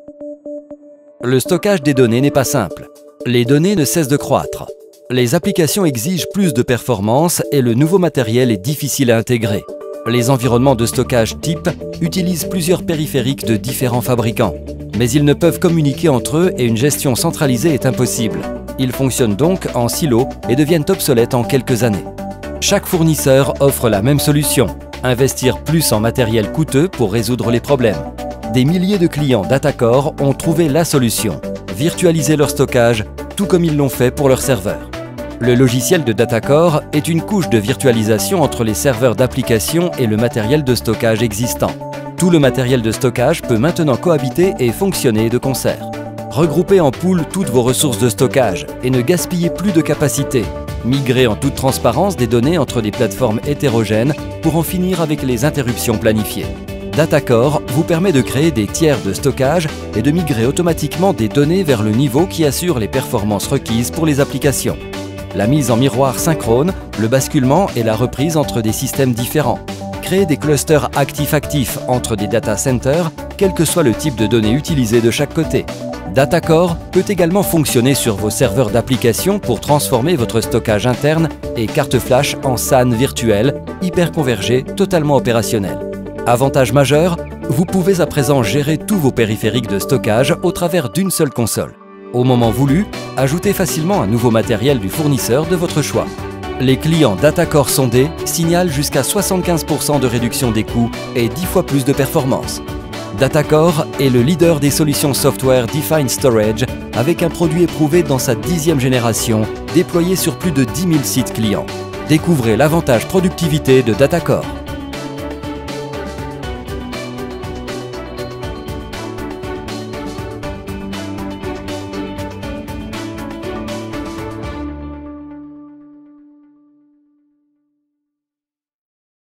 Le stockage des données n'est pas simple. Les données ne cessent de croître. Les applications exigent plus de performance et le nouveau matériel est difficile à intégrer. Les environnements de stockage type utilisent plusieurs périphériques de différents fabricants. Mais ils ne peuvent communiquer entre eux et une gestion centralisée est impossible. Ils fonctionnent donc en silo et deviennent obsolètes en quelques années. Chaque fournisseur offre la même solution, investir plus en matériel coûteux pour résoudre les problèmes. Des milliers de clients Datacore ont trouvé la solution, virtualiser leur stockage, tout comme ils l'ont fait pour leurs serveurs. Le logiciel de Datacore est une couche de virtualisation entre les serveurs d'application et le matériel de stockage existant. Tout le matériel de stockage peut maintenant cohabiter et fonctionner de concert. Regroupez en pool toutes vos ressources de stockage et ne gaspillez plus de capacité. Migrez en toute transparence des données entre des plateformes hétérogènes pour en finir avec les interruptions planifiées. Datacore vous permet de créer des tiers de stockage et de migrer automatiquement des données vers le niveau qui assure les performances requises pour les applications. La mise en miroir synchrone, le basculement et la reprise entre des systèmes différents. Créer des clusters actifs-actifs entre des data centers, quel que soit le type de données utilisées de chaque côté. Datacore peut également fonctionner sur vos serveurs d'application pour transformer votre stockage interne et carte flash en SAN virtuel, hyperconvergé, totalement opérationnel. Avantage majeur, vous pouvez à présent gérer tous vos périphériques de stockage au travers d'une seule console. Au moment voulu, ajoutez facilement un nouveau matériel du fournisseur de votre choix. Les clients Datacore sondés signalent jusqu'à 75% de réduction des coûts et 10 fois plus de performance. Datacore est le leader des solutions software Defined Storage avec un produit éprouvé dans sa 10e génération, déployé sur plus de 10 000 sites clients. Découvrez l'avantage productivité de Datacore.